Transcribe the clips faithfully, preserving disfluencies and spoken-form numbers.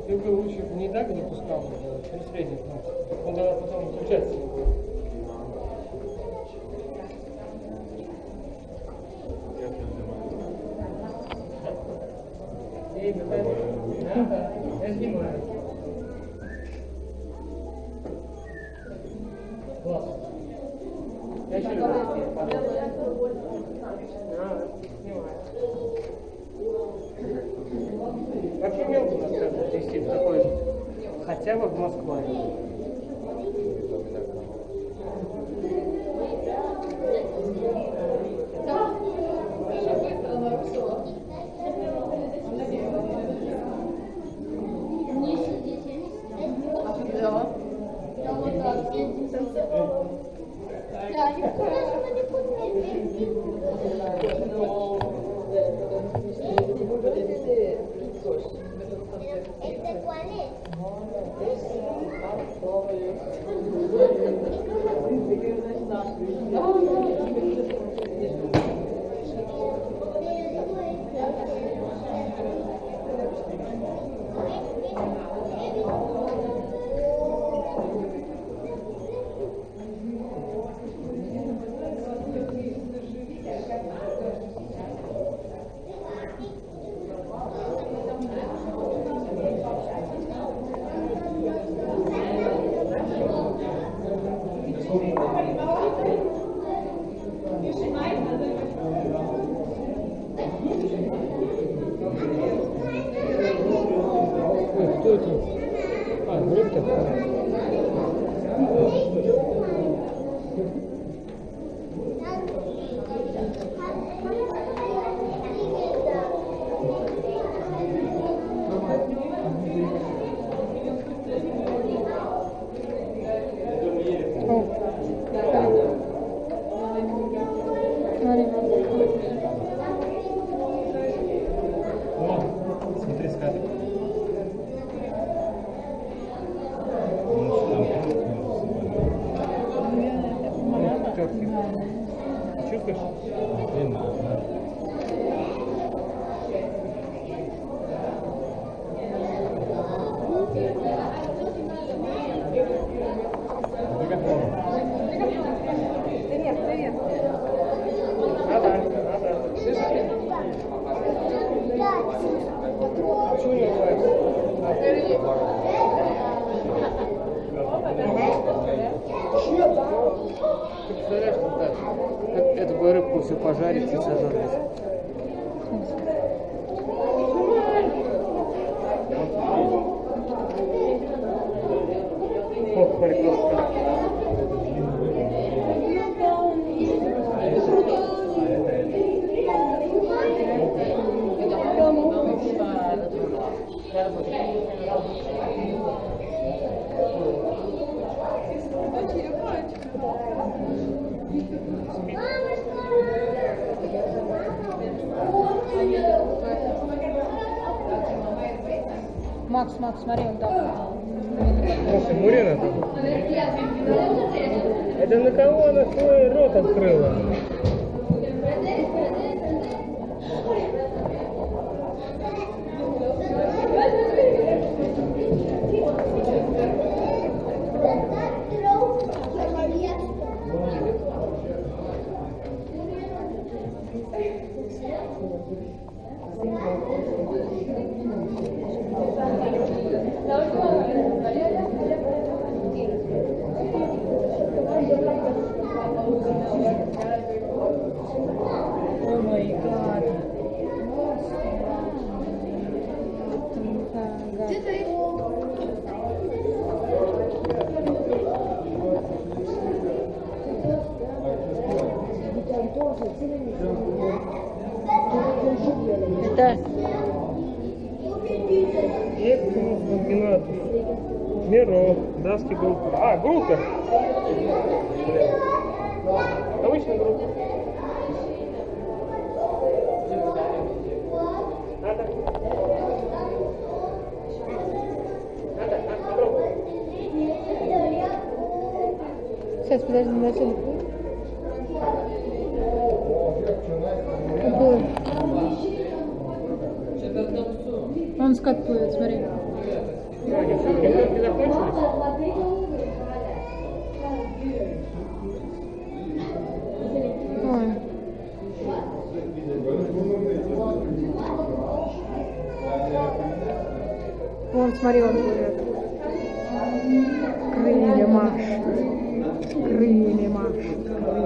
Ты бы лучше не так запускал, при средних. Он тогда потом выключаться не будет. Я снимаю. Класс. Я еще люблю. Вообще мелко нас как вести такой, хотя бы в Москве. ¿Este cuál es? Ой, кто это? А, гриб-то. Смотри, скажи. Чувствуешь? Привет, привет. Надо, надо. Слышишь? Почему не нравится? Ты представляешь, что так? Эту бы рыбку все пожарить и сожрать. Ох, парикмахер. Макс, Макс, смотри, он там. Слушай, Мурена там. Это на кого она свой рот открыла? О май гад. Это Эксимус Вагинатус. Миро. Даски группа. А, группа. Обычная группа. Надо. Надо, надо, попробуй. Сейчас, подожди, на телефон. Какой? Он скат плывет, смотри. Да, девчонки, девчонки закончились? Ой. Вон, смотри, он плывет. Крылья машет. Крылья машет.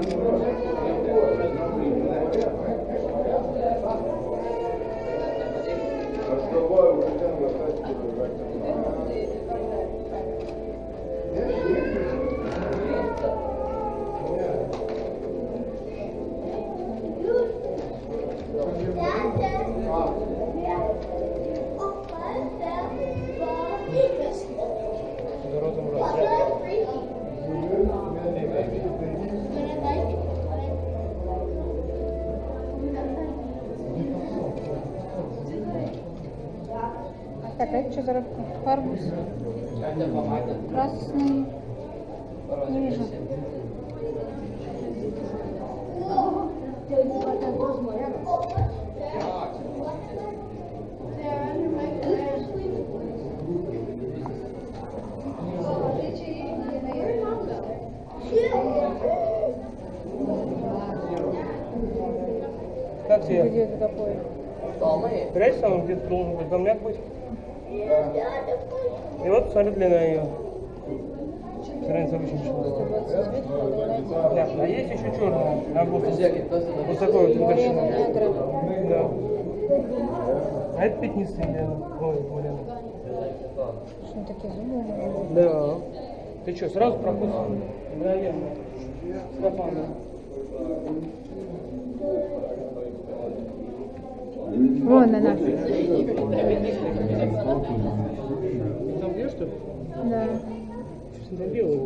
Так, а это что за рыбка? Арбуз. Красный. Не вижу. Как тебе? Где это такое? Прячься, он где-то должен быть, камняк быть. И вот посмотри длина ее. Разница очень большая. Да, а есть еще черная. А вот, вот такой вот толщина. Да. А это пятнистый, да. Ой, блин. Что такие зубы? Да. Ты что, сразу прокусил? Мгновенно. Скафандр. Вон она. Ты там где, что ли? Да. Что там делают?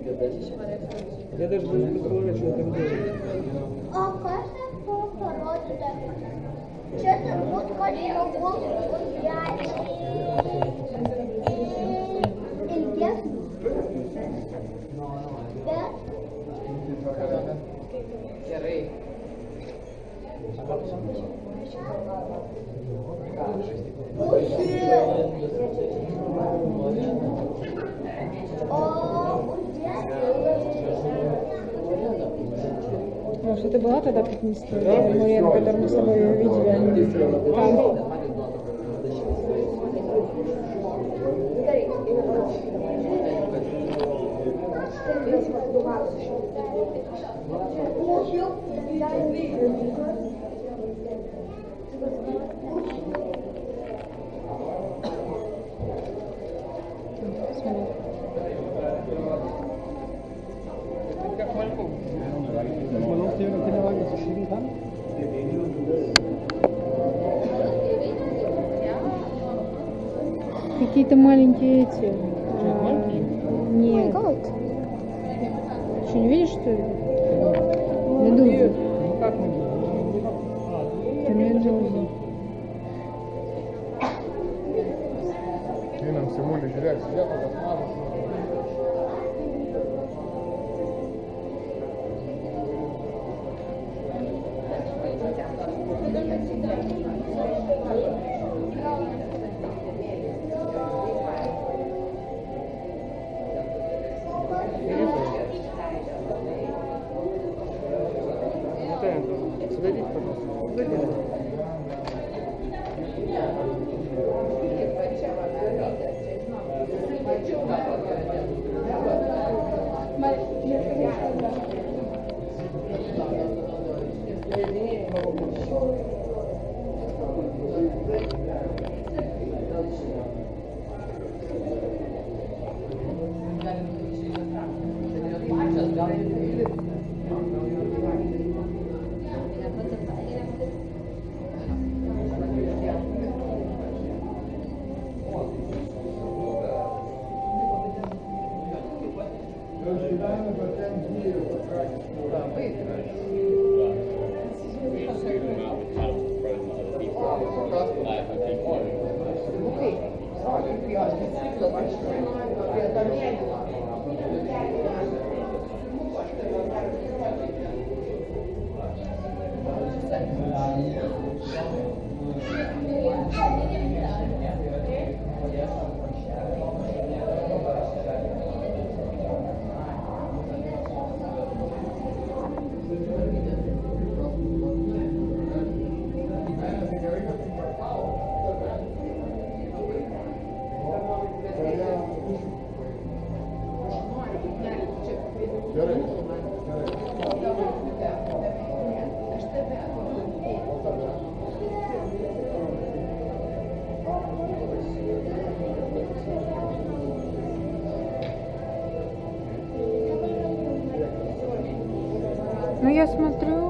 Я даже не представляю, что там делают. А кажется, что порода. Что-то вот хотел гулять. Интеллект? Да? Может, это была тогда пятнистая Мурена, которую мы с тобой видели? Там. Как мальку. Man muss dir noch genau was schieben kann. Какие-то маленькие эти. А, маленькие? нет. Что, не видишь, что ли? Медузы. Ну как мы? Это медузы. Ты нам всему лишь грязь, я только смажу. Подойдите, пожалуйста. Подойдите. Ну я смотрю.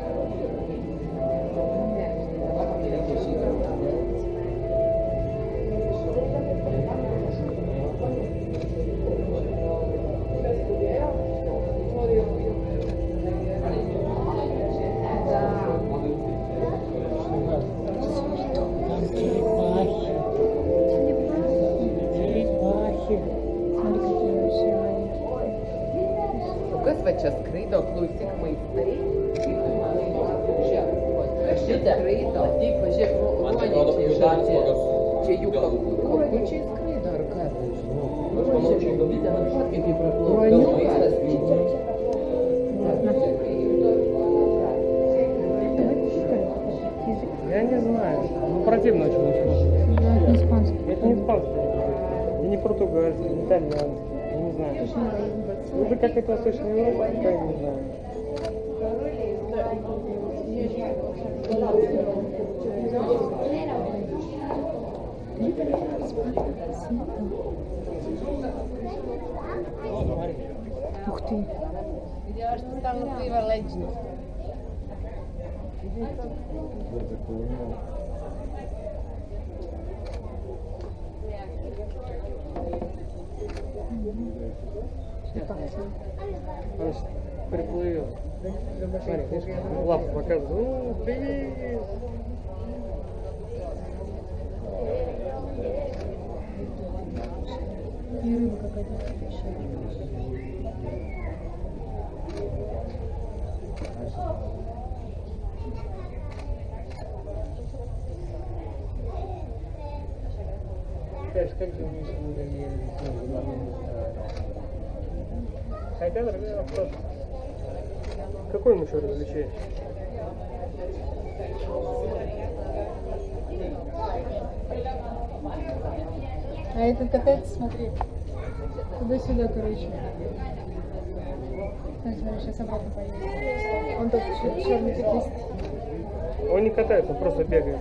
Kas vai čia skraido, klausyk maistai? Čia skraido. Taip, pažiūrėk, ruoniai čia žodžiai. Čia jų kakučiai skraido, ar kas? Pažiūrėk, galite man šat, kaip jį praplaukia. Gal maistas vyksta? Я не знаю. Ну, противно очень слушать. Да, это не испанский. Это не испанский. И не португальский, не итальянский. Я не знаю. Это какая-то Восточная Европа, я не знаю. Ух ты. Там пиво ледь. Он приплывет. Смотри, видишь, лапу показывает. О, привет! И рыба какая-то. Конечно, как же мы не Хотя, дорогой вопрос. Какое мы еще развлечение? А этот катается, смотри. Туда-сюда, короче. Ой, смотри, сейчас обратно поедет. Он тут черный текист. Он не катается, он просто бегает.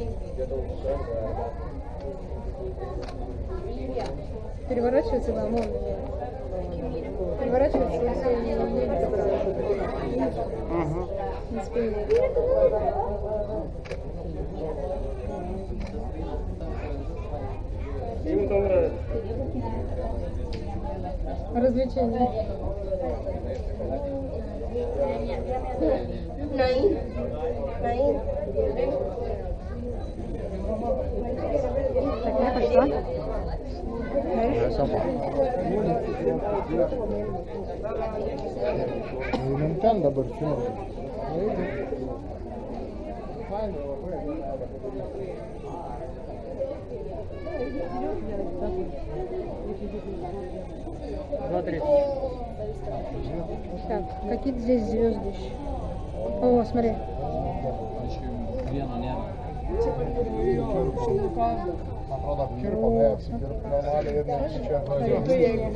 Переворачивается, да, можно. Переворачивается и все, и едет. Ага. На спине. Им там нравится. Развлечения. Наин. Наин. Так, я пошла. Я сам. Nintendo Barcelona. Смотри. Так, какие здесь звезды еще? О, смотри. Napravda kirpa, ne, si kirpa normale jedna kuća.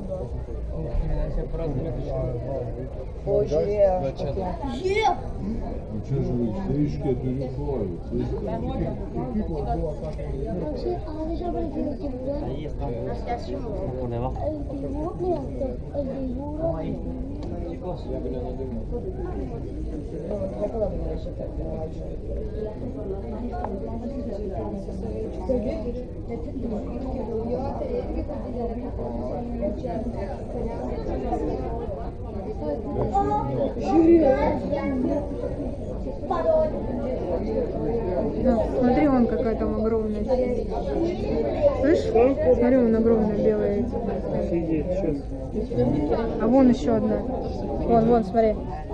Hoje é. Teške durifoje, Да, смотри, вон какая там огромная. Слышь? Смотри, вон огромная белая. Сидеть, сейчас. А вон еще одна. Вон, вон, смотри.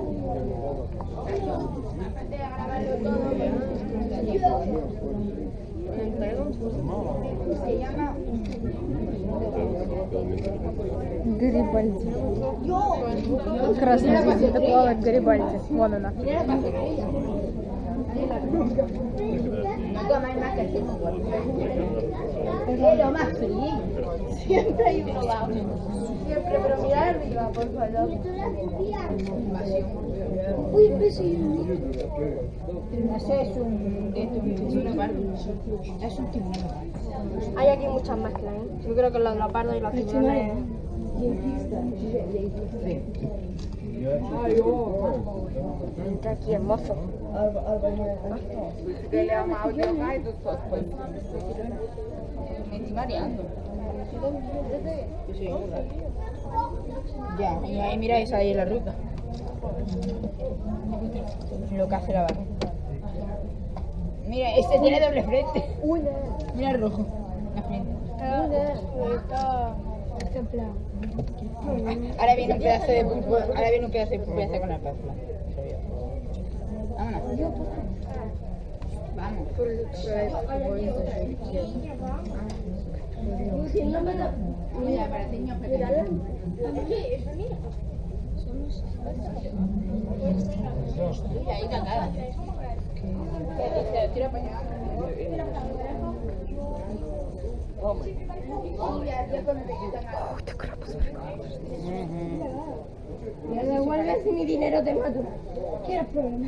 Гарибальди. Красная звезда, это плавает Гарибальди. Вон она. Es lo más feliz. Siempre hay uno abajo. Siempre, pero mira arriba, por favor. Uy, impresionante. Ese es un... Es un tiburón. Hay aquí muchas mezclas, ¿eh? Yo creo que los leopardos y los tiburones... Какие мофы. Ya, y ahí miráis ahí la ruta. Lo que hace la barra. Mira, este tiene doble frente. Mira el rojo. La frente. Ahora viene un pedazo de pulpo, ahora viene un pedazo de pulpo y hace con la pázula. Vámonos. Vamos. Mira, para niños pequeños. Mira, ahí cagada. Tira para allá. Me devuelves mi dinero, te mato. ¿Quieres problema?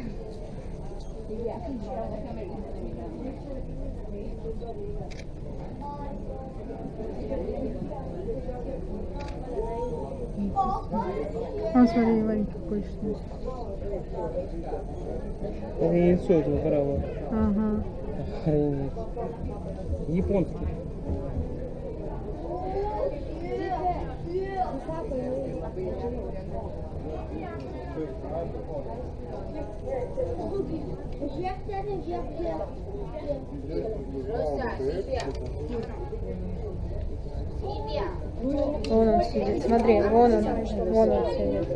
А, смотри, Варенька какой вкусный. Это яйцо этого корова. Ага. Охренеть. Японский. Вон он сидит. Смотри, вон он. Вон он сидит.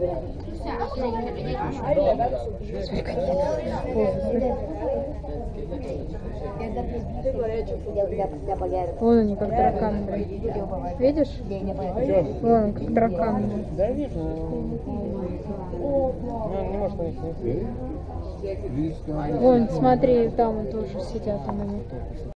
Вон они, как тараканы. Видишь? Вон он, как тараканы. Да вижу. Ну, он не может на них не. Вон, смотри, там вот тоже сидят они.